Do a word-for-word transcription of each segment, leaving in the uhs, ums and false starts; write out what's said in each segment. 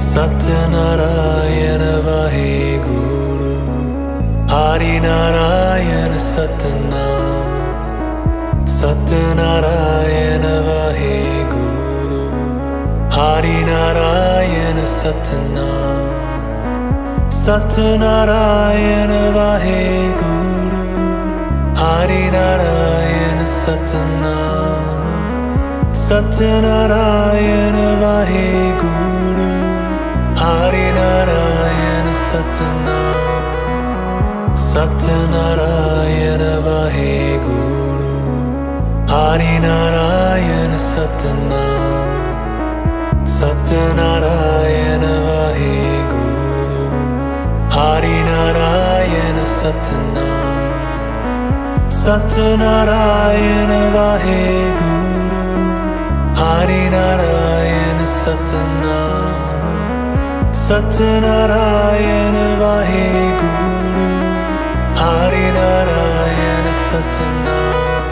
Satnarayana Vaheguru Hari Narayana Satnam Satnarayana Vaheguru Hari Narayana Satnam Satnarayana Vaheguru Hari Narayana Satnam Satnarayana Vaheguru Hari Narayana Satnam Satnarayana Vaheguru Hari Narayana Satnam Satnarayana Vaheguru Hari Narayana Satnam Satnarayana Vaheguru Hari Narayana Satnam Satnarayana Vaheguru Hari Narayana Satnam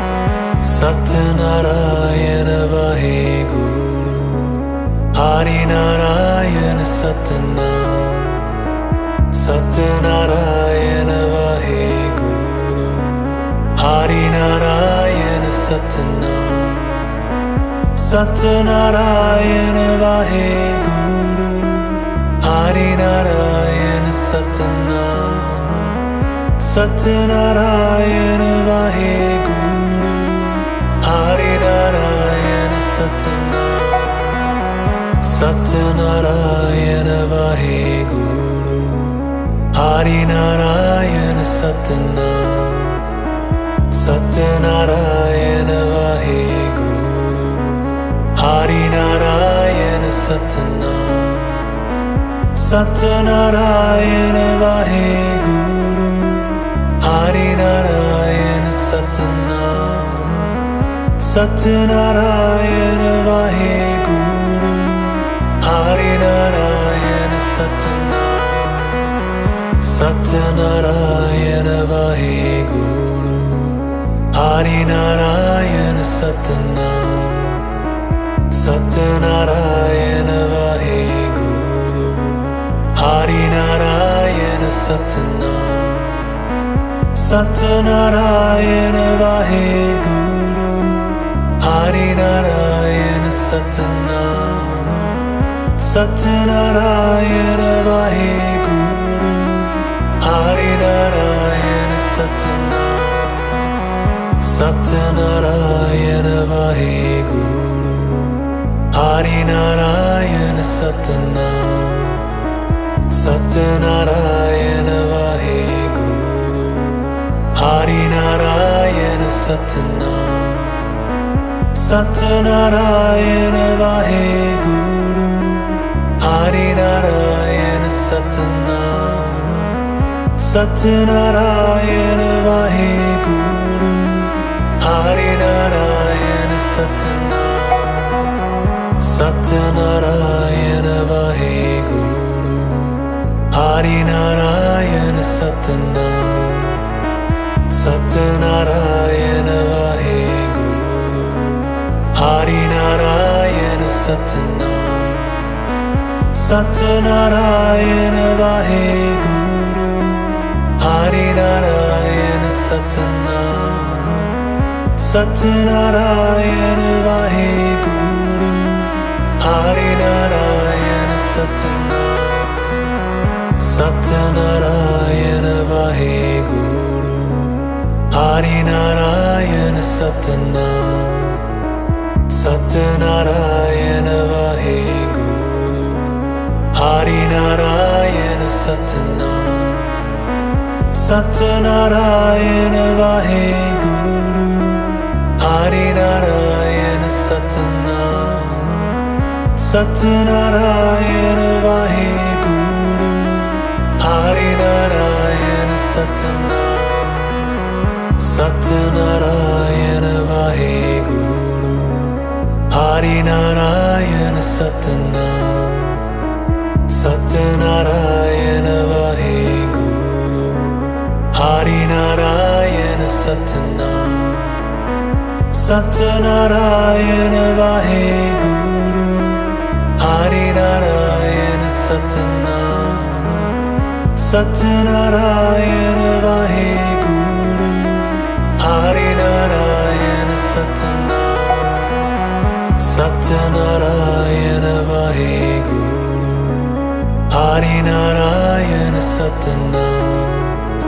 Satnarayana Vaheguru Hari Narayana Satnam Satnarayana Vaheguru Hari Narayana Satnam Satnarayana Vaheguru Hari Narayana Satnam Satnarayana Vaheguru Hari Narayana Satnam Satnarayana Vaheguru Hari Narayana Satnam Satnarayana Vaheguru Hari Narayana Satnam Satnarayana Vaheguru Hari Narayana Satnam Satnarayana Vaheguru Hari Narayana Satnam Satnarayana Vaheguru Hari Narayana Satnam Satnarayana Vaheguru Hari Narayana Satnam Satnarayana Vaheguru Hari Narayana Satnam Satnarayana Vaheguru Hari Narayana Satnam Satnarayana Vaheguru Hari Narayana Satnam Satnarayana Vaheguru Hari Narayana Satnam Satnarayana Vaheguru Hari Narayana Satnam Satnarayana Vaheguru Hari Narayana Satnam Satnarayana Vaheguru Hari Narayana Satnam Satnarayana Vaheguru Hari Narayana Satnam Satnarayana Vaheguru Hari Narayana Satnam Satnarayana Vaheguru Hari Narayana Satnam Satnarayana Vaheguru Hari Narayana Satnam Satnarayana Vaheguru Hari Narayana Satnam Satnarayana Vaheguru Hari Narayana Satnam Satnarayana Vaheguru Hari Narayana Satnam Satnarayana Vaheguru Hari Narayana Satnam Satnarayana Vaheguru Hari Narayana Satnam Satnarayana Vaheguru Hari Narayan Satanama Satanarayana Vaheguru Hari Narayana Satanama Satanarayana Vaheguru Hari Narayana Satanama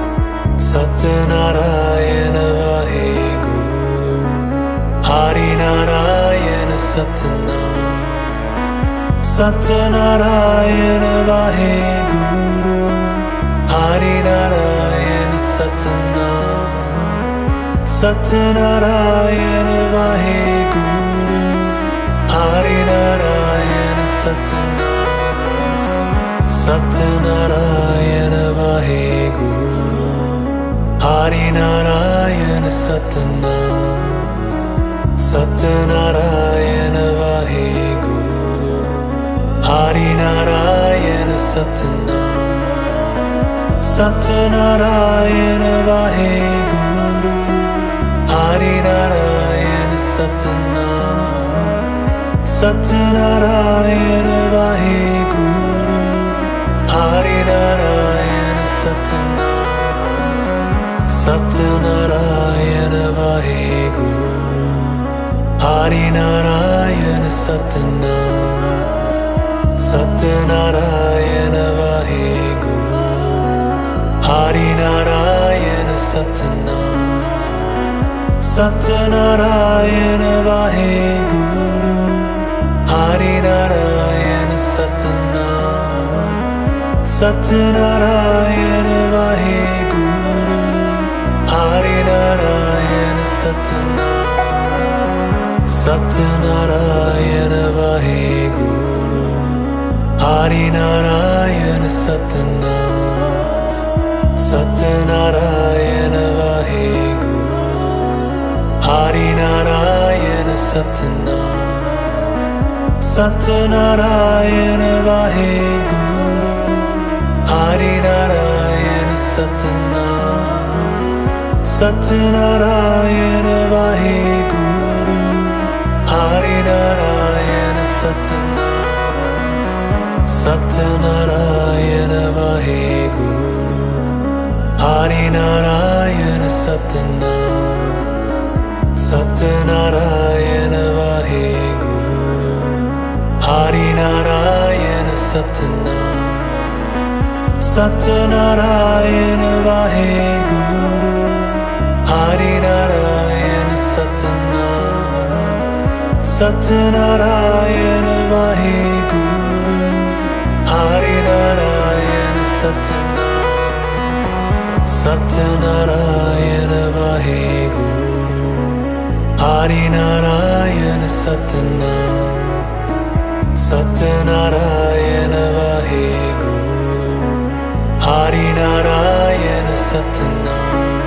Satanarayana Vaheguru Hari Narayana Satanama Satanarayana Vaheguru Hari Narayana Satanama Satanarayana Vaheguru Hari Narayana Satanama Satanarayana Vaheguru Hari Narayana Satanama Satanarayana Vaheguru Hari Narayana Satanama Satanarayana Vaheguru Hari Narayana Satanama Satanarayana Vaheguru Hari Narayana Satanama Satanarayana Vaheguru Hari Narayana Satanama Satanarayana Vaheguru Hari Narayana Satanama Satanarayana Vaheguru Hari Narayana Satanama Satanarayana Vaheguru Hari Narayana Satanama Satanarayana Vaheguru Hari Narayana Satanama Satanarayana Vaheguru Hari Narayana Satanama Satanarayana Vaheguru Hari Narayana Satanama Satanarayana Vaheguru Hari Narayana Satanama Satanarayana Vaheguru Hari Narayana Satanama Satanarayana Vaheguru Hari Narayana Satanama Satanarayana Vaheguru Hari Narayana Satanama Satanarayana Vaheguru Hari Narayana Satanama Satanarayana Vaheguru Hari Narayana Satanama Satanarayana Vaheguru Hari Narayana Satanama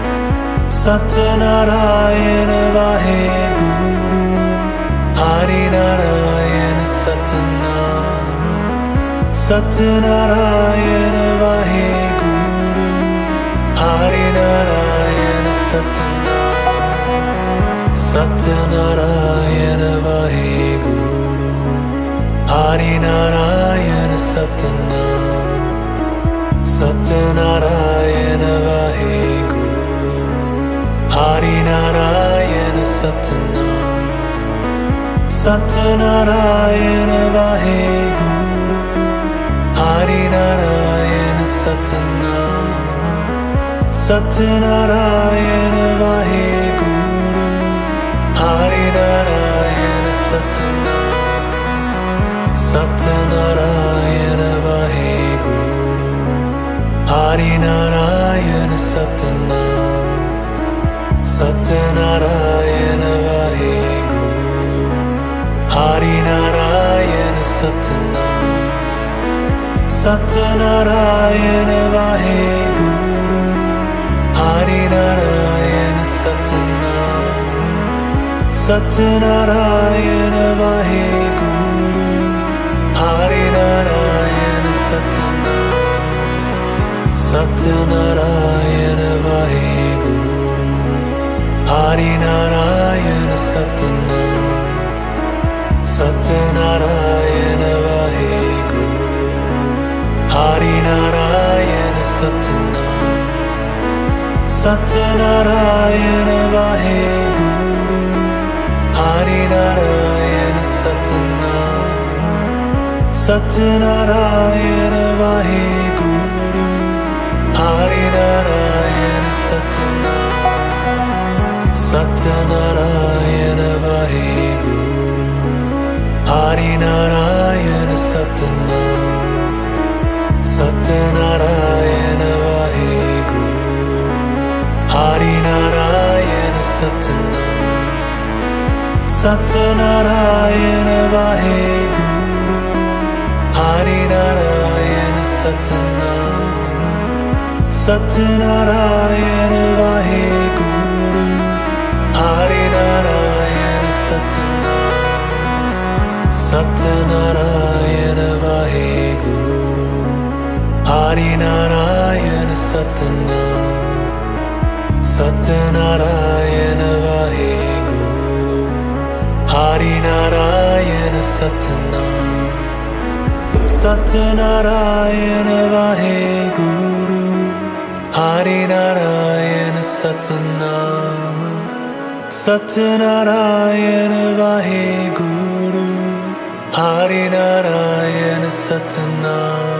Satanarayana Vaheguru Hari Narayana Satanama Satanarayana Vaheguru Hari Narayana Satanama Satanarayana Vaheguru Hari Narayana Satanama Satanarayana Vaheguru Hari Narayana Satanama Satanarayana Vaheguru Hari Narayana Satanama Satanarayana Vaheguru Hari Narayana Satanama Satanarayana Vaheguru Hari Narayana Satanama Satanarayana Vaheguru Hari Narayana Satanama Satanarayana Vaheguru Hari Narayana Satanama Satanarayana Vaheguru Hari Narayana Satanama Satanarayana Vaheguru Hari Narayana Satanama Satanarayana Vaheguru Satanam. Satanarayana Vaheguru, Hari Narayana Satanama. Satanarayana Vaheguru, Hari Narayana Satanama. Satanarayana Vaheguru, Hari Narayana Satanama. Satanarayana Vaheguru, Hari Narayana Satanama. Satanarayana Vaheguru, Hari Narayana Satanama. Satanarayana Vaheguru, Hari Narayana Satanama. Satanarayana Vaheguru, Hari Narayana Satanam. Satanarayana Vaheguru, Hari Narayana Satanam. Satanarayana Vaheguru, Hari Narayana Satanam. Satanarayana Vaheguru, Hari Narayana Satanam.